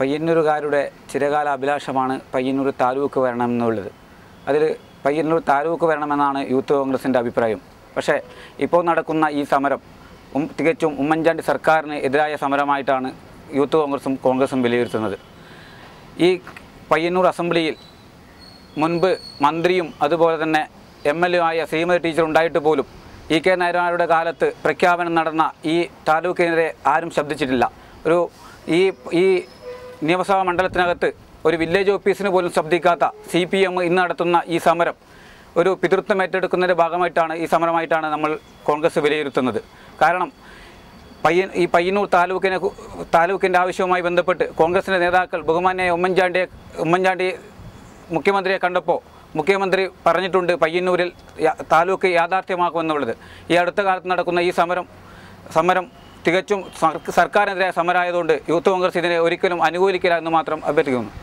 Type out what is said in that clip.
പയ്യന്നൂരുകാരുടെ ചിരകാല അഭിലാഷമാണ് പയ്യന്നൂർ താലൂക്ക് വരണമെന്നുള്ളത്. അതിൽ പയ്യന്നൂർ താലൂക്ക് വരണമെന്നാണ് യൂത്ത് കോൺഗ്രസിൻ്റെ അഭിപ്രായം. പക്ഷേ ഇപ്പോൾ നടക്കുന്ന ഈ സമരം തികച്ചും ഉമ്മൻചാണ്ടി സർക്കാരിന് എതിരായ സമരമായിട്ടാണ് യൂത്ത് കോൺഗ്രസും വിലയിരുത്തുന്നത്. ഈ പയ്യന്നൂർ അസംബ്ലിയിൽ മുൻപ് മന്ത്രിയും അതുപോലെ തന്നെ MLA ആയ ശ്രീമതി ടീച്ചർ ഉണ്ടായിട്ട് പോലും EK നായനാരുടെ കാലത്ത് പ്രഖ്യാപനം നടന്ന ഈ താലൂക്കിനെതിരെ ആരും ശബ്ദിച്ചിട്ടില്ല. ഈ നിയമസഭാ മണ്ഡലത്തിനകത്ത് ഒരു വില്ലേജ് ഓഫീസിന് പോലും ശബ്ദിക്കാത്ത CPM ഇന്ന് നടത്തുന്ന ഈ സമരം ഒരു പിതൃത്വം ഏറ്റെടുക്കുന്നതിൻ്റെ ഭാഗമായിട്ടാണ് ഈ സമരമായിട്ടാണ് നമ്മൾ കോൺഗ്രസ് വിലയിരുത്തുന്നത്. കാരണം ഈ പയ്യന്നൂർ താലൂക്കിൻ്റെ ആവശ്യവുമായി ബന്ധപ്പെട്ട് കോൺഗ്രസിൻ്റെ നേതാക്കൾ ബഹുമാന്യായ ഉമ്മൻചാണ്ടി മുഖ്യമന്ത്രിയെ കണ്ടപ്പോൾ മുഖ്യമന്ത്രി പറഞ്ഞിട്ടുണ്ട് പയ്യന്നൂരിൽ താലൂക്ക് യാഥാർത്ഥ്യമാക്കുമെന്നുള്ളത്. ഈ അടുത്ത കാലത്ത് നടക്കുന്ന ഈ സമരം തികച്ചും സർക്കാരിനെതിരായ സമരമായതുകൊണ്ട് യൂത്ത് കോൺഗ്രസ് ഇതിനെ ഒരിക്കലും അനുകൂലിക്കില്ല എന്ന് മാത്രം അഭ്യർത്ഥിക്കുന്നു.